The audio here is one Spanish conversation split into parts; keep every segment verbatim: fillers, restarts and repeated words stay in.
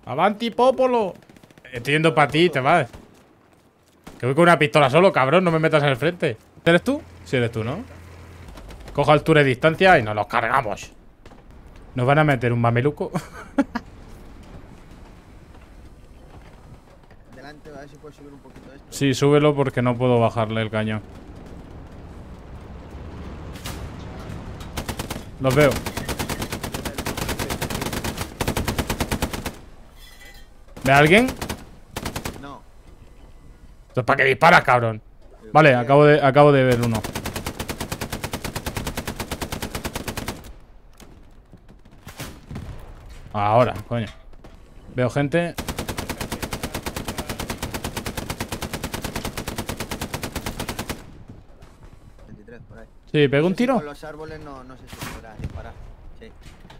¡Avanti, Popolo! Estoy yendo para ti, te vas. Que voy con una pistola solo, cabrón. No me metas en el frente. ¿Eres tú? Sí, eres tú, ¿no? Cojo altura y distancia y nos los cargamos. ¿Nos van a meter un mameluco? Delante, a ver si puedes subir un poquito esto. Sí, súbelo porque no puedo bajarle el cañón. Los veo. ¿Ve a alguien? No. Esto es para que disparas, cabrón. Vale, acabo de, acabo de ver uno. Ahora, coño. Veo gente. veintitrés, por ahí. Sí, ¿pego un No sé si tiro? con los árboles no, no sé si podrás disparar. Sí.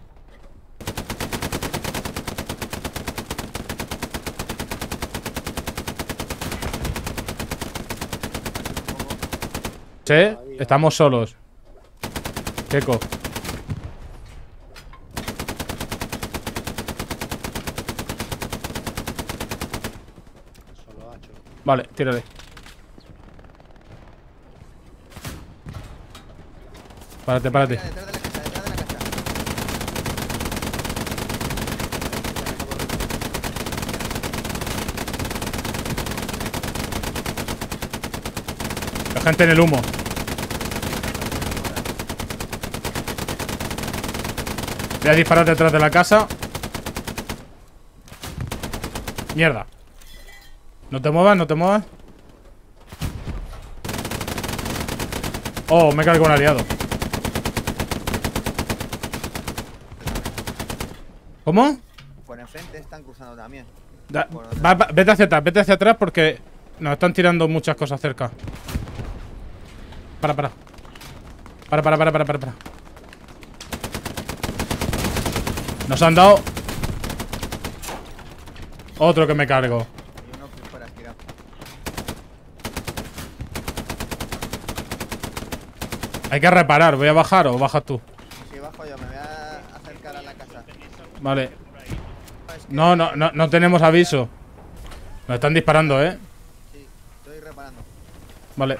Sí, estamos solos. Keco. Vale, tírale. Párate, párate. Mira, detrás de la casa, detrás de la casa. La gente en el humo. Voy a disparar detrás de la casa. Mierda. No te muevas, no te muevas. Oh, me cargo un aliado. ¿Cómo? Por enfrente están cruzando también. Da, va, va, vete hacia atrás, vete hacia atrás porque nos están tirando muchas cosas cerca. Para, para. Para, para, para, para, para, para. Nos han dado otro que me cargo. Y uno que fuera estirado. Hay que reparar, ¿voy a bajar o bajas tú? Si bajo yo, me voy a acercar a la casa. Vale. No, no, no, no tenemos aviso. Nos están disparando, ¿eh? Sí, estoy reparando. Vale.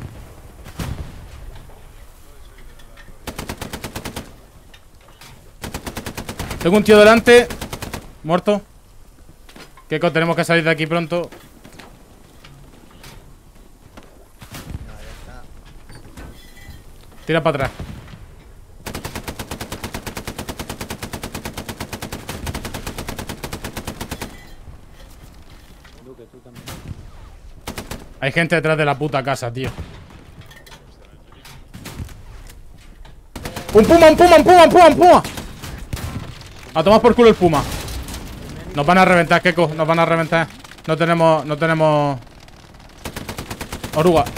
Tengo un tío delante. Muerto. Keco, tenemos que salir de aquí pronto. No, ya está. Tira para atrás. Hay gente detrás de la puta casa, tío. ¡Un puma, un puma, un puma, un puma, un puma! A tomar por culo el puma. Nos van a reventar, Keco, nos van a reventar. No tenemos, no tenemos oruga.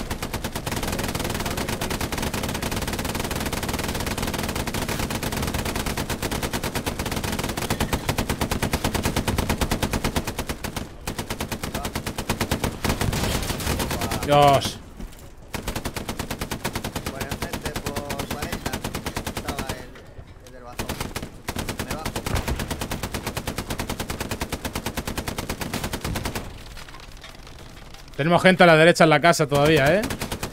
Dios. Por enfrente, por cuarenta, estaba el, el del bazón. Me bajo. Tenemos gente a la derecha en la casa todavía, ¿eh?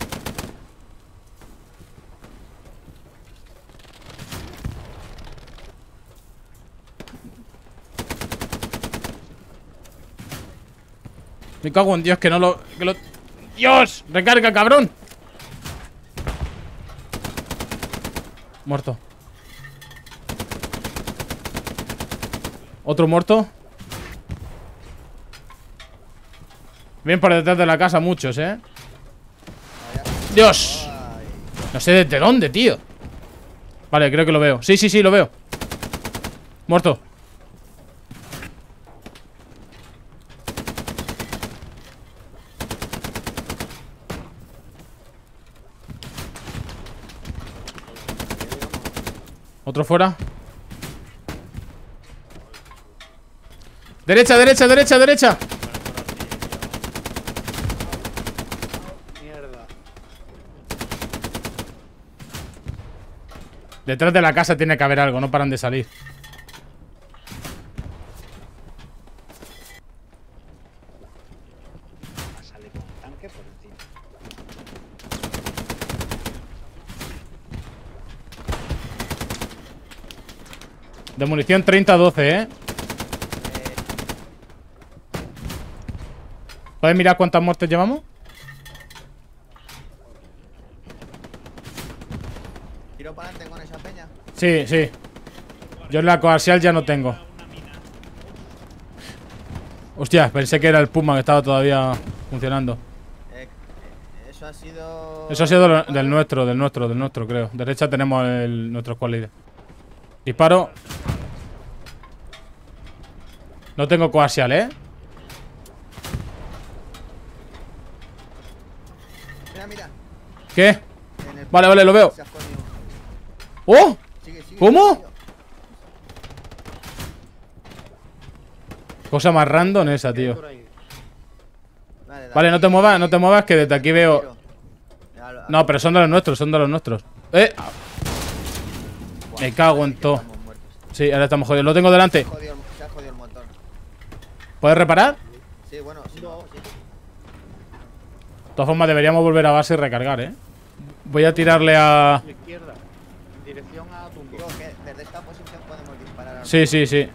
Me cago en Dios, que no lo... Que lo... ¡Dios! ¡Recarga, cabrón! Muerto. Otro muerto. Bien por detrás de la casa muchos, ¿eh? ¡Dios! No sé desde dónde, tío. Vale, creo que lo veo. Sí, sí, sí, lo veo. Muerto. Otro fuera. Derecha, derecha, derecha, derecha. Mierda. Detrás de la casa tiene que haber algo, no paran de salir. De munición treinta doce, ¿eh? Eh, ¿Puedes mirar cuántas muertes llevamos? tiro para adelante con esa peña. Sí, sí. Yo en la coaxial ya no tengo. Hostia, pensé que era el Puma que estaba todavía funcionando. Eh, eh, eso ha sido... Eso ha sido lo- del nuestro, del nuestro, del nuestro, creo. Derecha tenemos el, nuestro squad leader. Disparo. No tengo coaxial, ¿eh? Mira, mira. ¿Qué? En el- Vale, vale, lo veo. Se ha escondido. ¡Oh! Sigue, sigue, ¿Cómo? sigue. Cosa más random esa, tío. Vale, de Vale, no te aquí- muevas, no te muevas, que desde aquí veo... Tiro. Ya lo- No, pero son de los nuestros, son de los nuestros. ¡Eh! Me cago en todo. Estamos muertos. Sí, ahora estamos jodidos. Lo tengo delante. Se ha jodido el- se ha jodido el motor. ¿Puedes reparar? Sí, bueno, sí, no, sí. De todas formas, deberíamos volver a base y recargar, ¿eh? Voy a tirarle a... A la izquierda, en dirección a Tumbo. Digo que desde esta posición podemos disparar al- Sí, sí, sí.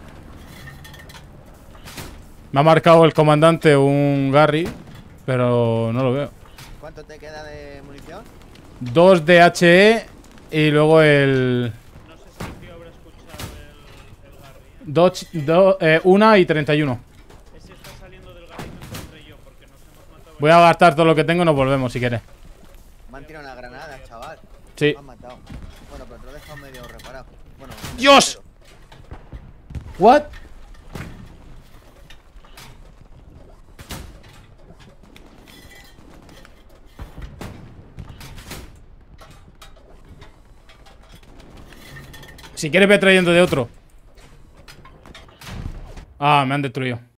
Me ha marcado el comandante un Garry, pero no lo veo. ¿Cuánto te queda de munición? Dos D H E y luego el... No sé si el tío habrá escuchado el, el Garry. Dos, do- eh, una y treinta y uno. Ese está saliendo del garito entre yo, porque nos hemos matado. Voy a gastar todo lo que tengo y nos volvemos si quieres. Me han tirado una granada, chaval. Sí. Me han matado. Bueno, pero te lo he dejado medio reparado. Bueno, ¡Dios! ¿What? Si quieres ve trayendo de otro. Ah, me han destruido.